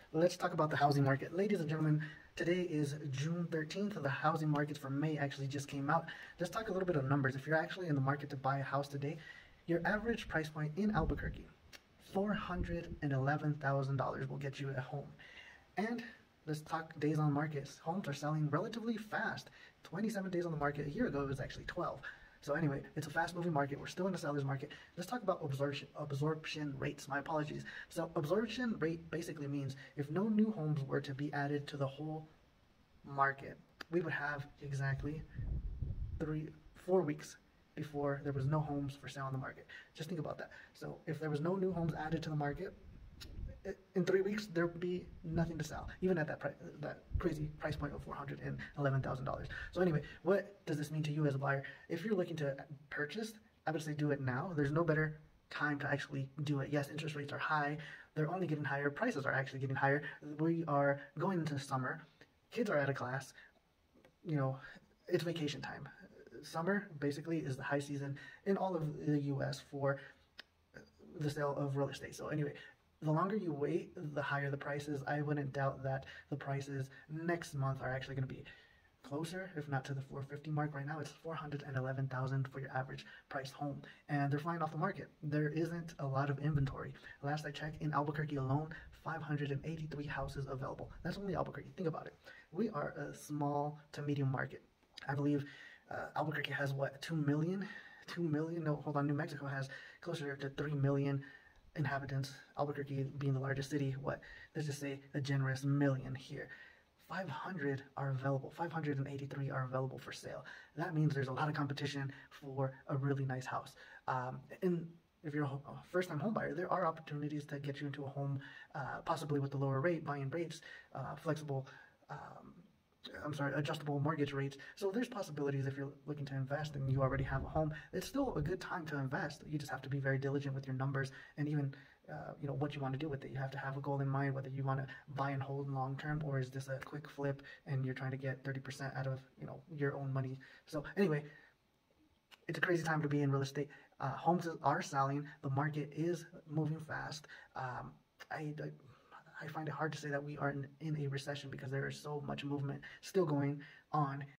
let's talk about the housing market. Ladies and gentlemen, today is June 13th. The housing markets for May actually just came out. Let's talk a little bit of numbers. If you're actually in the market to buy a house today, your average price point in Albuquerque, $411,000 will get you a home. And let's talk days on market. Homes are selling relatively fast. 27 days on the market. A year ago, it was actually 12. So anyway, it's a fast-moving market. We're still in the seller's market. Let's talk about absorption rates. My apologies. So absorption rate basically means if no new homes were to be added to the whole market, we would have exactly 4 weeks before there was no homes for sale on the market. Just think about that. So if there was no new homes added to the market, in 3 weeks there would be nothing to sell, even at that crazy price point of $411,000. So anyway, what does this mean to you as a buyer? If you're looking to purchase, I would say do it now. There's no better time to actually do it. Yes, interest rates are high. They're only getting higher. Prices are actually getting higher. We are going into summer. Kids are out of class. It's vacation time. Summer basically is the high season in all of the U.S. for the sale of real estate. So anyway, the longer you wait, the higher the prices. I wouldn't doubt that the prices next month are actually going to be closer, if not to the 450 mark. Right now, it's 411,000 for your average priced home, and they're flying off the market. There isn't a lot of inventory. Last I checked, in Albuquerque alone, 583 houses available. That's only Albuquerque. Think about it. We are a small to medium market. I believe Albuquerque has what, 2 million? 2 million? No, hold on. New Mexico has closer to 3 million inhabitants. Albuquerque being the largest city, let's just say a generous million here. 500 are available. 583 are available for sale. That means there's a lot of competition for a really nice house. And if you're a first-time home buyer, there are opportunities to get you into a home, possibly with the lower rate, buy-in rates, flexible. Adjustable mortgage rates. So there's possibilities if you're looking to invest and you already have a home. It's still a good time to invest. You just have to be very diligent with your numbers and even, what you want to do with it. You have to have a goal in mind, whether you want to buy and hold long term, or is this a quick flip and you're trying to get 30% out of, your own money. So anyway, it's a crazy time to be in real estate. Homes are selling. The market is moving fast. I find it hard to say that we are in a recession because there is so much movement still going on